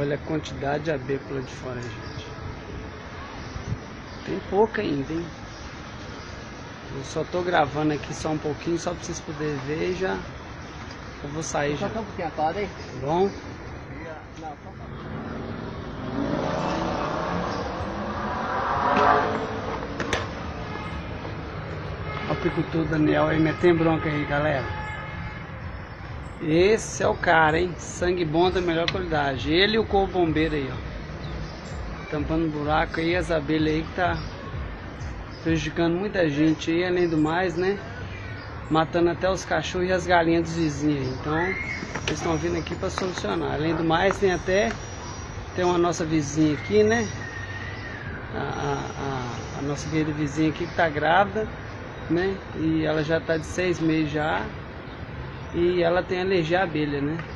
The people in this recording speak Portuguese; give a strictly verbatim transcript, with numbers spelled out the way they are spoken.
Olha a quantidade de abelha lá de fora, gente. Tem pouca ainda, hein? Eu só tô gravando aqui só um pouquinho, só pra vocês poderem ver e já eu vou sair já. Tá bom? O apicultor Daniel aí metendo bronca aí, galera. Esse é o cara, hein? Sangue bom da melhor qualidade. Ele e o corpo bombeiro aí, ó. Tampando buraco aí, as abelhas aí que tá prejudicando muita gente aí, além do mais, né? Matando até os cachorros e as galinhas dos vizinhos. Então, eles estão vindo aqui para solucionar. Além do mais, tem até tem uma nossa vizinha aqui, né? A, a, a, a nossa querida vizinha aqui que tá grávida, né? E ela já tá de seis meses já. E ela tem alergia à abelha, né?